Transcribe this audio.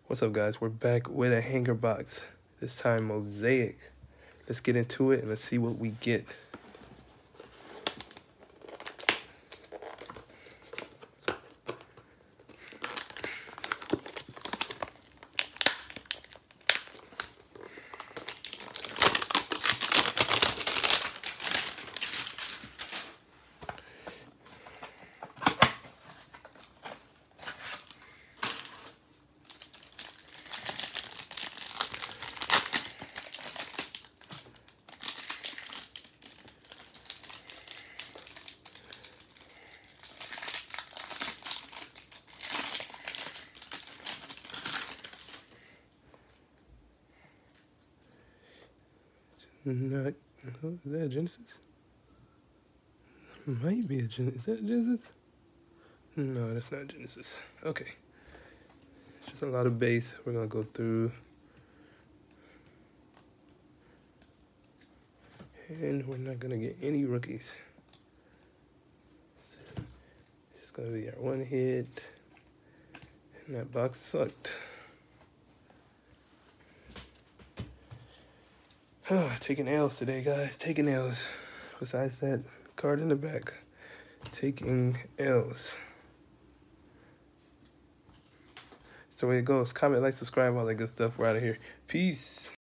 What's up, guys? We're back with a hanger box. This time, mosaic. Let's get into it and let's see what we get. Not, is that a Genesis? Might be a Genesis. Is that a Genesis? No, that's not a Genesis. Okay. It's just a lot of base. We're going to go through. And we're not going to get any rookies. It's just going to be our one hit. And that box sucked. Taking L's today, guys. Taking L's. Besides that card in the back. Taking L's. That's the way it goes. Comment, like, subscribe, all that good stuff. We're out of here. Peace.